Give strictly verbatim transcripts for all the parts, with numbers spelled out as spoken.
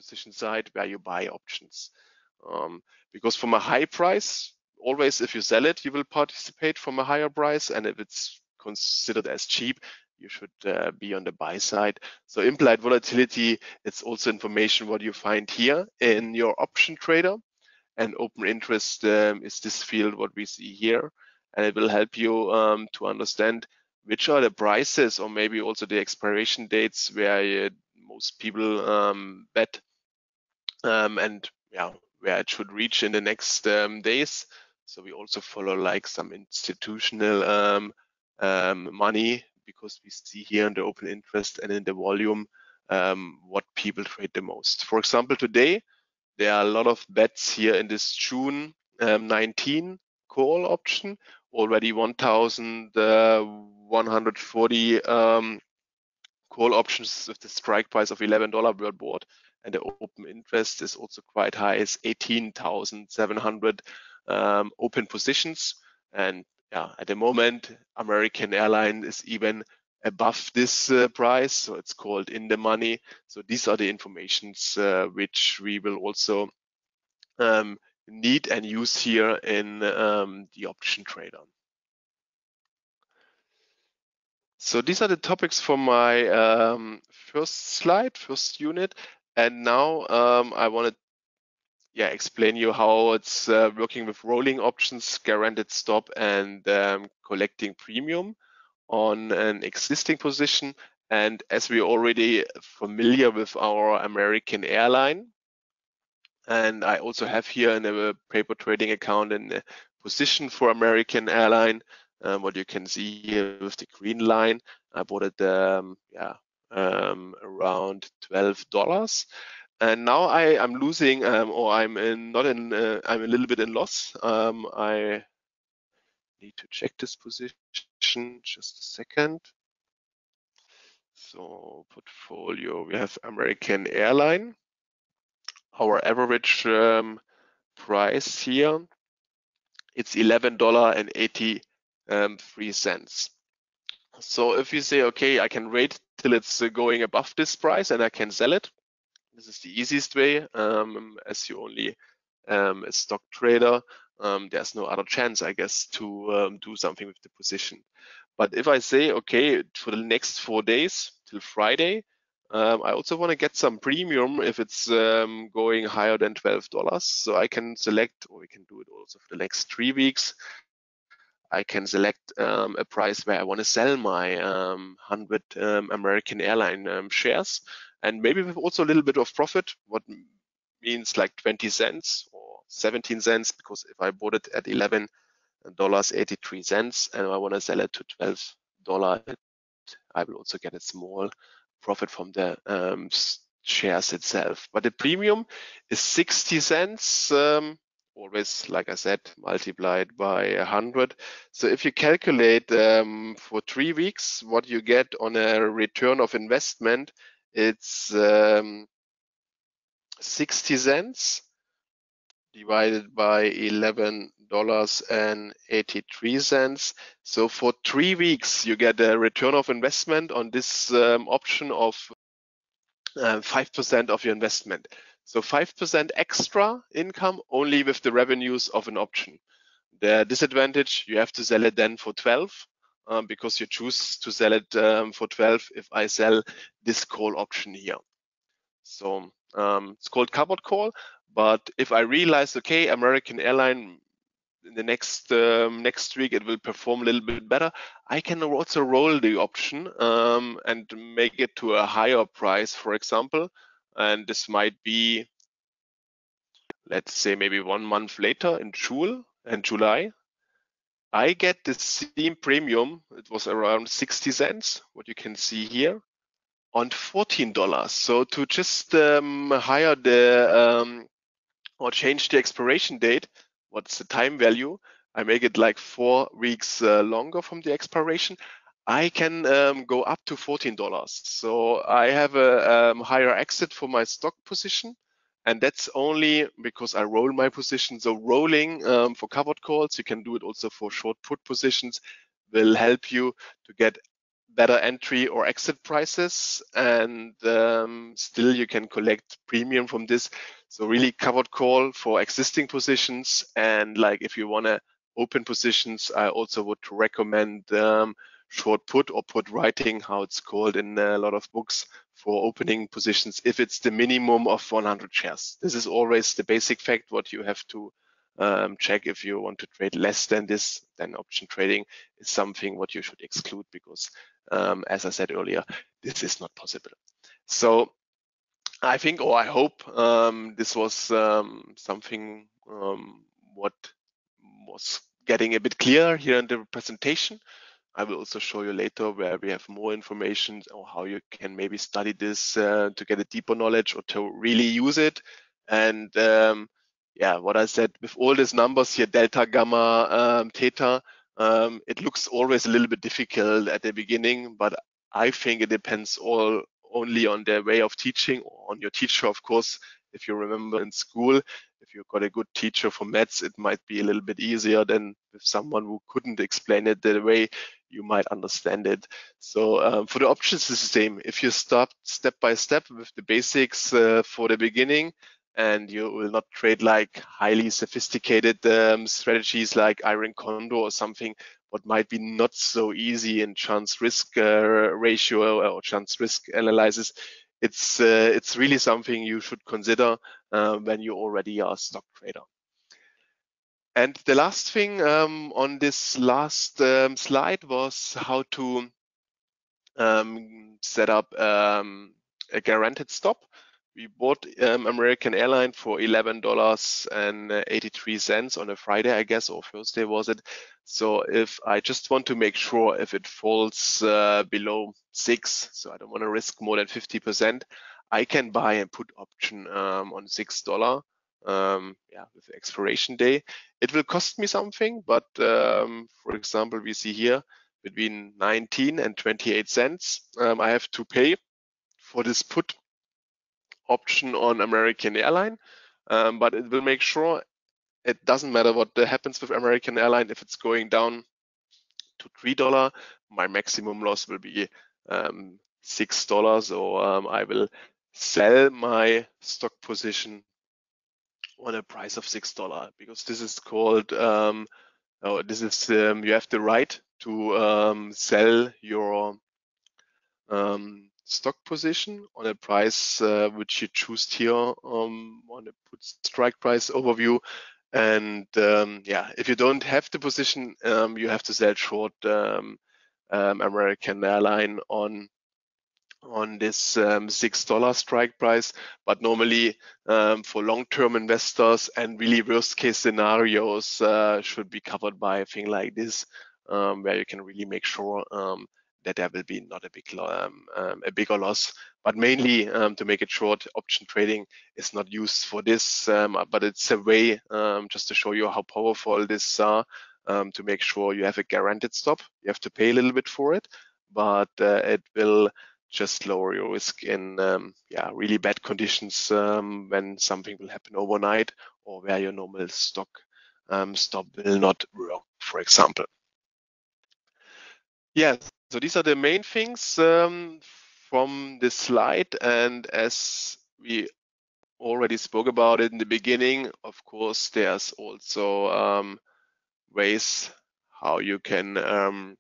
position side where you buy options. Um, because from a high price, always if you sell it, you will participate from a higher price, and if it's considered as cheap, you should uh, be on the buy side. So implied volatility, it's also information what you find here in your option trader, and open interest um, is this field what we see here, and it will help you um, to understand which are the prices or maybe also the expiration dates where uh, most people um, bet um, and yeah, where it should reach in the next um, days. So we also follow like some institutional um, um, money, because we see here in the open interest and in the volume um, what people trade the most. For example, today there are a lot of bets here in this June um, nineteen call option, already one thousand one hundred forty um, call options with the strike price of eleven dollars were bought, and the open interest is also quite high. It's eighteen thousand seven hundred um, open positions. And yeah, at the moment, American Airlines is even above this uh, price, so it's called in the money. So these are the informations uh, which we will also um, need and use here in um, the option trader. So these are the topics for my um, first slide, first unit. And now um, I want to yeah, explain you how it's uh, working with rolling options, guaranteed stop, and um, collecting premium on an existing position. And as we're already familiar with our American Airline, and I also have here in a paper trading account in a position for American Airline, um, what you can see here with the green line. I bought it um, yeah, um, around twelve dollars. And now I am losing, um, or I'm in, not in, uh, I'm a little bit in loss. Um, I need to check this position, just a second. So portfolio, we have American Airline. Our average um, price here, it's eleven dollars and eighty-three cents. So if you say, okay, I can wait till it's going above this price and I can sell it, this is the easiest way. Um, as you only um, a stock trader, um, there's no other chance, I guess, to um, do something with the position. But if I say, okay, for the next four days till Friday, um, I also want to get some premium if it's um, going higher than twelve dollars. So I can select, or we can do it also for the next three weeks. I can select um, a price where I want to sell my um, one hundred um, American Airline um, shares, and maybe with also a little bit of profit, what means like twenty cents or seventeen cents, because if I bought it at eleven dollars and eighty-three cents and I want to sell it to twelve dollars, I will also get a small profit from the um, shares itself. But the premium is sixty cents. Um, always, like I said, multiplied by one hundred. So if you calculate um, for three weeks what you get on a return of investment, it's um, sixty cents divided by eleven dollars and eighty-three cents. So for three weeks, you get a return of investment on this um, option of uh, five percent of your investment. So five percent extra income only with the revenues of an option. The disadvantage, you have to sell it then for twelve um, because you choose to sell it um, for twelve if I sell this call option here. So um, it's called covered call. But if I realize, okay, American Airline in the next um, next week it will perform a little bit better, I can also roll the option um, and make it to a higher price, for example. And this might be, let's say, maybe one month later in June and July. I get the same premium. It was around sixty cents, what you can see here, on fourteen dollars. So to just um, hire the um, or change the expiration date, what's the time value, I make it like four weeks uh, longer from the expiration, I can um, go up to fourteen dollars. So I have a um, higher exit for my stock position, and that's only because I roll my position. So rolling um, for covered calls, you can do it also for short put positions, will help you to get better entry or exit prices, and um, still you can collect premium from this. So really covered call for existing positions, and like if you want to open positions, I also would recommend um, short put or put writing, how it's called in a lot of books, for opening positions if it's the minimum of one hundred shares. This is always the basic fact what you have to um, check. If you want to trade less than this, then option trading is something what you should exclude, because um, as I said earlier, this is not possible. So I think, or I hope, um, this was um, something um, what was getting a bit clearer here in the presentation. I will also show you later where we have more information or how you can maybe study this uh, to get a deeper knowledge or to really use it. And um, yeah, what I said with all these numbers here, delta, gamma, um, theta, um, it looks always a little bit difficult at the beginning, but I think it depends all only on their way of teaching, or on your teacher, of course. If you remember in school, if you've got a good teacher for maths, it might be a little bit easier than with someone who couldn't explain it the way you might understand it. So um, for the options, it's the same. If you start step by step with the basics uh, for the beginning, and you will not trade like highly sophisticated um, strategies like Iron Condor or something, what might be not so easy in chance risk uh, ratio or chance risk analysis, it's uh, it's really something you should consider uh, when you already are a stock trader. And the last thing um, on this last um, slide was how to um, set up um, a guaranteed stop. We bought um, American Airlines for eleven dollars and eighty-three cents on a Friday, I guess, or Thursday was it. So if I just want to make sure if it falls uh, below six, so I don't want to risk more than fifty percent, I can buy a put option um, on six dollars. Um, yeah, with the expiration day. It will cost me something, but um, for example, we see here between nineteen and twenty-eight cents. Um, I have to pay for this put option on American Airlines, um, but it will make sure it doesn't matter what happens with American Airlines. If it's going down to three dollars, my maximum loss will be um, six dollars, or um, I will sell my stock position on a price of six dollars, because this is called, um, oh, this is, um, you have the right to um, sell your um, stock position on a price uh, which you choose here um, on the put strike price overview. And um, yeah, if you don't have the position, um, you have to sell short um, um, American Airline on on this um, six dollar strike price. But normally um, for long-term investors and really worst-case scenarios uh, should be covered by a thing like this, um, where you can really make sure um, that there will be not a big um, um, a bigger loss. But mainly um, to make it short, option trading is not used for this, um, but it's a way um, just to show you how powerful this are, um, to make sure you have a guaranteed stop. You have to pay a little bit for it, but uh, it will just lower your risk in um, yeah, really bad conditions um, when something will happen overnight, or where your normal stock um, stop will not work, for example. Yeah, so these are the main things um, from this slide. And as we already spoke about it in the beginning, of course, there's also um, ways how you can um,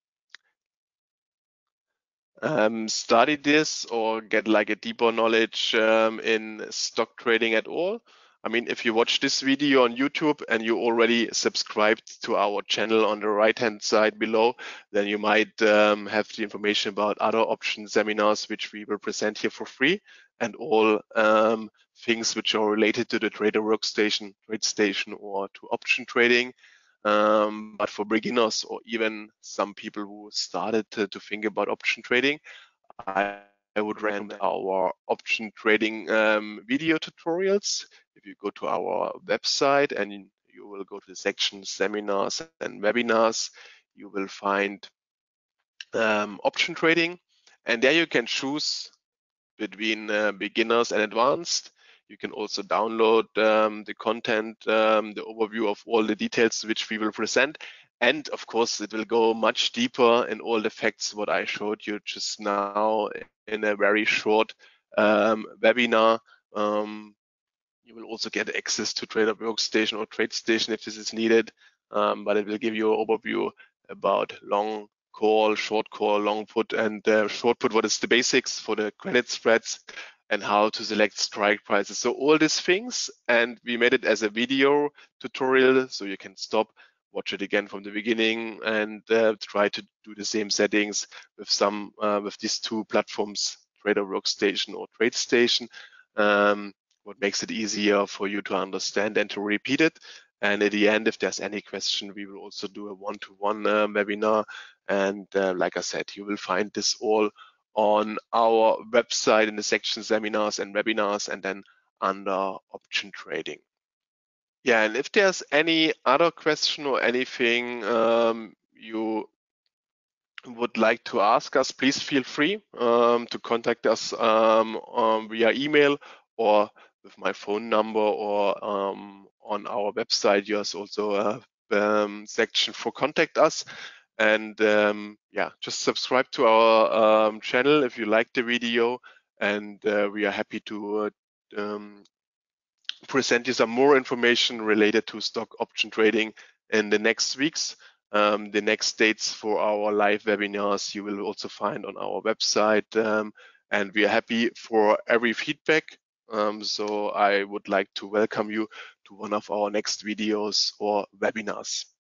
um, study this or get like a deeper knowledge um, in stock trading at all. I mean, if you watch this video on YouTube and you already subscribed to our channel on the right hand side below, then you might um, have the information about other option seminars which we will present here for free, and all um, things which are related to the Trader Workstation, TradeStation, or to option trading. Um, but for beginners, or even some people who started to, to think about option trading, I, I would recommend our option trading um, video tutorials. If you go to our website and you will go to the section seminars and webinars, you will find um, option trading, and there you can choose between uh, beginners and advanced. You can also download um, the content, um, the overview of all the details which we will present. And of course, it will go much deeper in all the facts what I showed you just now in a very short um, webinar. Um, you will also get access to Trader Workstation or TradeStation if this is needed, um, but it will give you an overview about long call, short call, long put, and uh, short put, what is the basics for the credit spreads and how to select strike prices. So all these things, and we made it as a video tutorial, so you can stop, watch it again from the beginning, and uh, try to do the same settings with some uh, with these two platforms, Trader Workstation or TradeStation. Um, what makes it easier for you to understand and to repeat it. And at the end, if there's any question, we will also do a one-to-one uh, webinar. And uh, like I said, you will find this all on our website in the section seminars and webinars, and then under option trading. Yeah, and if there's any other question or anything um, you would like to ask us, please feel free um, to contact us um, um, via email or with my phone number, or um, on our website. There's also a um, section for contact us. And um, yeah, just subscribe to our um, channel if you like the video, and uh, we are happy to uh, um, present you some more information related to stock option trading in the next weeks. Um, the next dates for our live webinars you will also find on our website, um, and we are happy for every feedback. Um, so I would like to welcome you to one of our next videos or webinars.